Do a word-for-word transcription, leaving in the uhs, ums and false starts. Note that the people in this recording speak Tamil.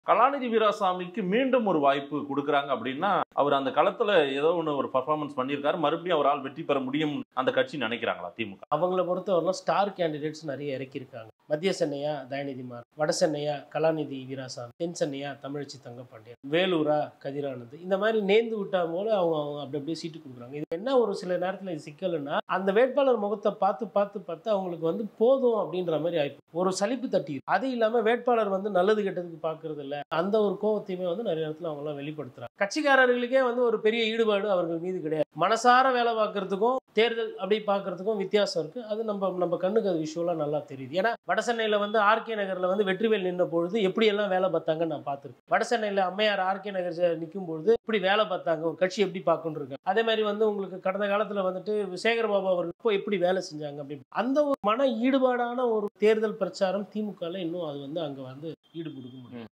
கலாநிதி வீராசாமிக்கு மீண்டும் ஒரு வாய்ப்பு கொடுக்குறாங்க அப்படின்னா அவர் அந்த களத்துல ஏதோ ஒன்று ஒரு பர்ஃபார்மன்ஸ் பண்ணியிருக்காரு, மறுபடியும் அவரால் வெற்றி பெற முடியும் அந்த கட்சி நினைக்கிறாங்களா திமுக? அவங்கள பொறுத்தவரைலாம் ஸ்டார் கேண்டிடேட்ஸ் நிறைய இறக்கியிருக்காங்க. மத்திய சென்னையா தயநிதி மாறன், வட சென்னையா கலாநிதி வீராசாமி, தென் சென்னையா தமிழச்சி தங்கப்பாண்டியன், வேலூரா கதிரானந்த், இந்த மாதிரி நேர்ந்து விட்டா போல அவங்க அவங்க அப்படி அப்படியே சீட்டு கொடுக்குறாங்க. இது என்ன ஒரு சில நேரத்தில் இது சிக்கல்னா அந்த வேட்பாளர் முகத்தை பார்த்து பார்த்து பார்த்து அவங்களுக்கு வந்து போதும் அப்படின்ற மாதிரி ஆயிடுச்சு. ஒரு சலிப்பு தட்டி. அது இல்லாமல் வேட்பாளர் வந்து நல்லது கெட்டதுக்கு பார்க்கறது இல்லை. அந்த ஒரு கோவத்தையுமே வந்து நிறைய இடத்துல அவங்களாம் வெளிப்படுத்துறாங்க. கட்சிக்காரர்களுக்கே வந்து ஒரு பெரிய ஈடுபாடு அவர்கள் மீது கிடையாது. மனசார வேலை பார்க்கறதுக்கும் தேர்தல் அப்படி பார்க்கறதுக்கும் வித்தியாசம் இருக்கு. அது நம்ம நம்ம கண்ணுக்கு அது விஷுவலா நல்லா தெரியுது. ஏன்னா வட சென்னையில வந்து ஆர்கே நகர்ல வந்து வெற்றிவேல் நின்ற பொழுது எப்படி எல்லாம் வேலை பார்த்தாங்கன்னு நான் பார்த்திருக்கேன். வட சென்னையில அம்மையார் ஆர்கே நகர் நிற்கும் பொழுது இப்படி வேலை பார்த்தாங்க, ஒரு கட்சி எப்படி பார்க்கணும் இருக்கு. அதே மாதிரி வந்து உங்களுக்கு கடந்த காலத்துல வந்துட்டு சேகர் பாபு அவர்கள் இப்போ எப்படி வேலை செஞ்சாங்க அப்படி அந்த ஒரு மன ஈடுபாடான ஒரு தேர்தல் பிரச்சாரம் திமுகல இன்னும் அது வந்து அங்க வந்து ஈடுபடுக்க முடியும்.